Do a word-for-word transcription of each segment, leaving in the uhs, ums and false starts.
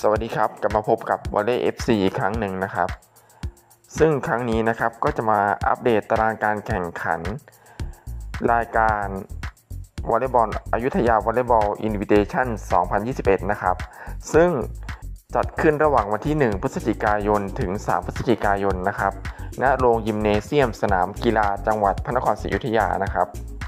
สวัสดีครับกลับมาพบกับ Volley เอฟ ซี อีกครั้งหนึ่งนะครับซึ่งครั้งนี้นะครับก็จะมาอัปเดตตารางการแข่งขันรายการวอลเลย์บอลอยุธยาวอลเลย์บอลอินวิเทชั่นสองพันยี่สิบเอ็ดนะครับซึ่งจัดขึ้นระหว่างวันที่หนึ่งพฤศจิกายนถึงสามพฤศจิกายนนะครับณโรงยิมเนเซียมสนามกีฬาจังหวัดพระนครศรีอยุธยานะครับ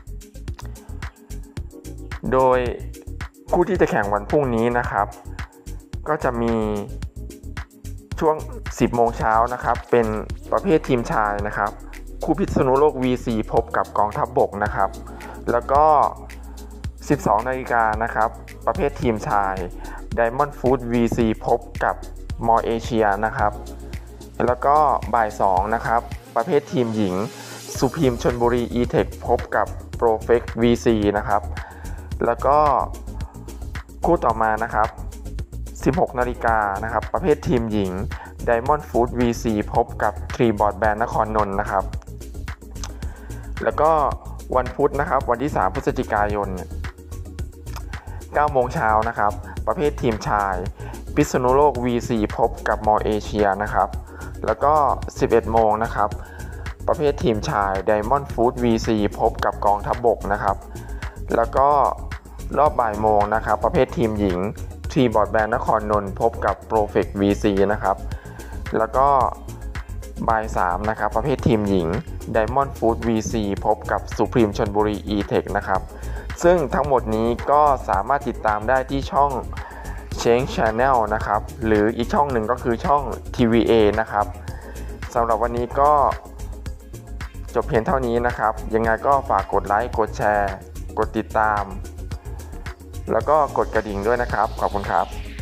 โดยคู่ที่จะแข่งวันพรุ่งนี้นะครับก็จะมีช่วง สิบโมงเช้านะครับเป็นประเภททีมชายนะครับคู่พิษณุโลก วี ซี พบกับกองทัพบกนะครับแล้วก็ สิบสองนาฬิกานะครับประเภททีมชาย Diamond Food วี ซี พบกับมอเอเชียนะครับแล้วก็บ่ายสองนะครับประเภททีมหญิงสุพรีมชลบุรี E-Tech พบกับ Profect วี ซี นะครับแล้วก็คู่ต่อมานะครับสิบหกนาฬิกานะครับประเภททีมหญิง Diamond Food วี ซี พบกับ Tree Board Band นครนนท์นะครับแล้วก็วันพุธนะครับวันที่สามพฤศจิกายนเก้าโมงเช้านะครับประเภททีมชายพิษณุโลก วี ซี พบกับมอเอเชียนะครับแล้วก็สิบเอ็ดโมงนะครับประเภททีมชาย Diamond Food วี ซี พบกับกองทัพบกนะครับแล้วก็รอบบ่ายโมงนะครับประเภททีมหญิงทีบอร์ดแบนด์นครนนท์พบกับ Profect วี ซี นะครับแล้วก็บ่ายสามนะครับประเภททีมหญิง Diamond Food วี ซี พบกับสุพรีมชลบุรี E-Tech นะครับซึ่งทั้งหมดนี้ก็สามารถติดตามได้ที่ช่อง Change Channel นะครับหรืออีกช่องหนึ่งก็คือช่อง ที วี เอ นะครับสำหรับวันนี้ก็จบเพียงเท่านี้นะครับยังไงก็ฝากกดไลค์กดแชร์กดติดตามแล้วก็กดกระดิ่งด้วยนะครับขอบคุณครับ